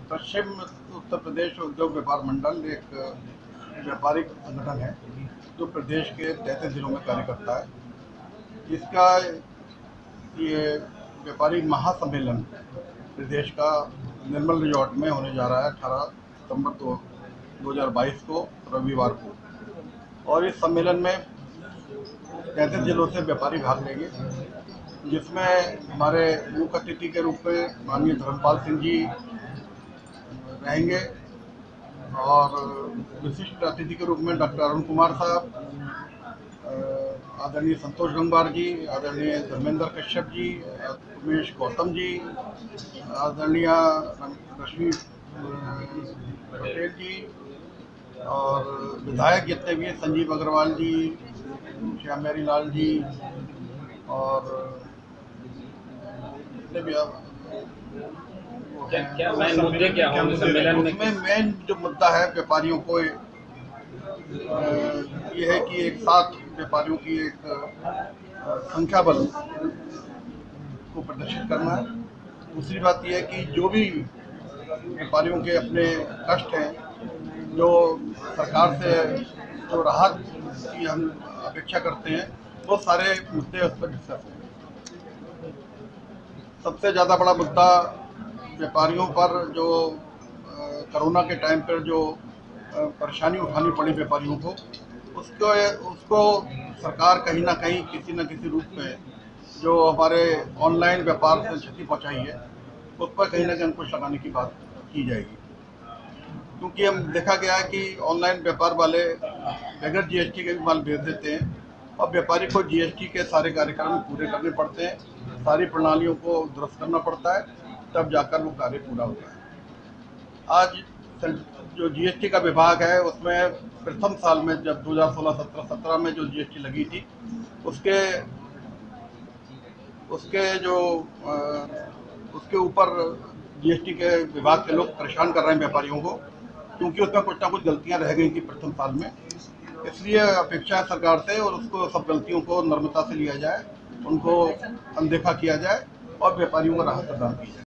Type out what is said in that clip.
पश्चिम उत्तर प्रदेश उद्योग व्यापार मंडल एक व्यापारिक संगठन है जो प्रदेश के 33 जिलों में कार्य करता है। इसका ये व्यापारिक महासम्मेलन प्रदेश का निर्मल रिजॉर्ट में होने जा रहा है 18 सितंबर 2022 को रविवार को। और इस सम्मेलन में 33 जिलों से व्यापारी भाग लेंगे, जिसमें हमारे मुख्य अतिथि के रूप में माननीय धर्मपाल सिंह जी रहेंगे और विशिष्ट अतिथि के रूप में डॉक्टर अरुण कुमार साहब, आदरणीय संतोष गंगवार जी, आदरणीय धर्मेंद्र कश्यप जी, उमेश गौतम जी, आदरणीय रश्मि पटेल जी और विधायक जितने भी संजीव अग्रवाल जी, श्याम मेरी लाल जी और जितने भी क्या मेन मुद्दे क्या होंगे सम्मेलन में? उसमें मेन जो मुद्दा है व्यापारियों को ये है कि एक साथ व्यापारियों की एक संख्या बल को प्रदर्शित करना है। दूसरी बात यह है कि जो भी व्यापारियों के अपने कष्ट हैं, जो सरकार से जो राहत की हम अपेक्षा करते हैं, वो सारे मुद्दे उस पर डिस्कस होंगे। सबसे ज़्यादा बड़ा मुद्दा व्यापारियों पर जो कोरोना के टाइम पर जो परेशानी उठानी पड़ी व्यापारियों को, उसको सरकार कहीं ना कहीं किसी न किसी रूप में जो हमारे ऑनलाइन व्यापार से क्षति पहुंचाई है, उस पर कहीं ना कहीं अंकुश लगाने की बात की जाएगी। क्योंकि हम देखा गया है कि ऑनलाइन व्यापार वाले बगैर जीएसटी के भी माल भेज देते हैं और व्यापारी को जीएसटी के सारे कार्यक्रम पूरे करने पड़ते हैं, सारी प्रणालियों को दुरुस्त करना पड़ता है, तब जाकर वो कार्य पूरा होता है। आज जो जीएसटी का विभाग है, उसमें प्रथम साल में जब 2016-17 में जो जीएसटी लगी थी, उसके ऊपर जीएसटी के विभाग के लोग परेशान कर रहे हैं व्यापारियों को, क्योंकि उसमें कुछ ना कुछ गलतियां रह गई थी प्रथम साल में। इसलिए अपेक्षा है सरकार से और उसको सब गलतियों को नम्रता से लिया जाए, उनको अनदेखा किया जाए और व्यापारियों को राहत प्रदान की जाए।